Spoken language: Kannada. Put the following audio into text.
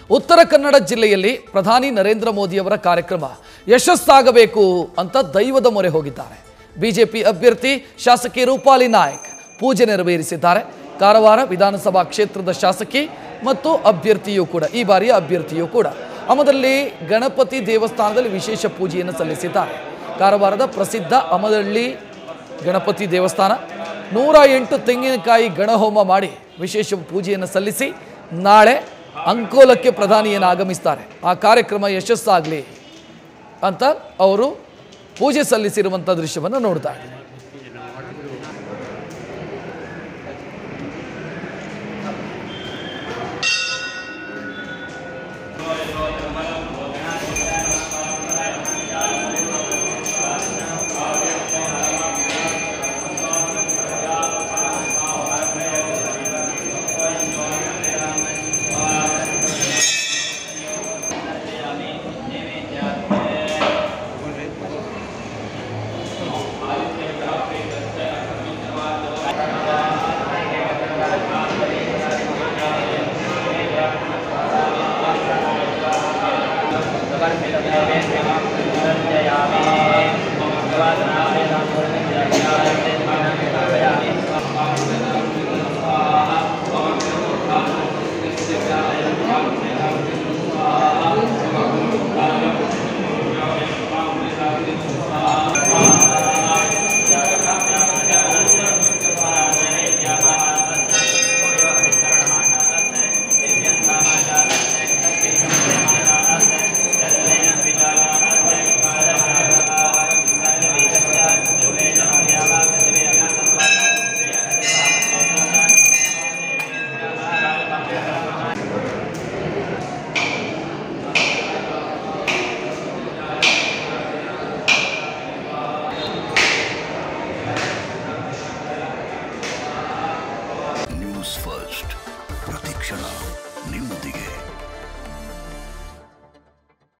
ಉತ್ತರ ಕನ್ನಡ ಜಿಲ್ಲೆಯಲ್ಲಿ ಪ್ರಧಾನಿ ನರೇಂದ್ರ ಮೋದಿಯವರ ಕಾರ್ಯಕ್ರಮ ಯಶಸ್ಸಾಗಬೇಕು ಅಂತ ದೈವದ ಮೊರೆ ಹೋಗಿದ್ದಾರೆ. ಬಿಜೆಪಿ ಅಭ್ಯರ್ಥಿ ಶಾಸಕಿ ರೂಪಾಲಿ ನಾಯಕ್ ಪೂಜೆ ನೆರವೇರಿಸಿದ್ದಾರೆ. ಕಾರವಾರ ವಿಧಾನಸಭಾ ಕ್ಷೇತ್ರದ ಶಾಸಕಿ ಮತ್ತು ಅಭ್ಯರ್ಥಿಯೂ ಕೂಡ ಈ ಬಾರಿಯ ಅಭ್ಯರ್ಥಿಯೂ ಕೂಡ ಅಮದಳ್ಳಿ ಗಣಪತಿ ದೇವಸ್ಥಾನದಲ್ಲಿ ವಿಶೇಷ ಪೂಜೆಯನ್ನು ಸಲ್ಲಿಸಿದ್ದಾರೆ. ಕಾರವಾರದ ಪ್ರಸಿದ್ಧ ಅಮದಳ್ಳಿ ಗಣಪತಿ ದೇವಸ್ಥಾನ 108 ತೆಂಗಿನಕಾಯಿ ಗಣಹೋಮ ಮಾಡಿ ವಿಶೇಷ ಪೂಜೆಯನ್ನು ಸಲ್ಲಿಸಿ ನಾಳೆ ಅಂಕೋಲಕ್ಕೆ ಪ್ರಧಾನಿಯನ್ನು ಆಗಮಿಸ್ತಾರೆ. ಆ ಕಾರ್ಯಕ್ರಮ ಯಶಸ್ಸಾಗಲಿ ಅಂತ ಅವರು ಪೂಜೆ ಸಲ್ಲಿಸಿರುವಂಥ ದೃಶ್ಯವನ್ನು ನೋಡ್ತಾ ಇದ್ದಾರೆ. News first, प्रतीक्षणा।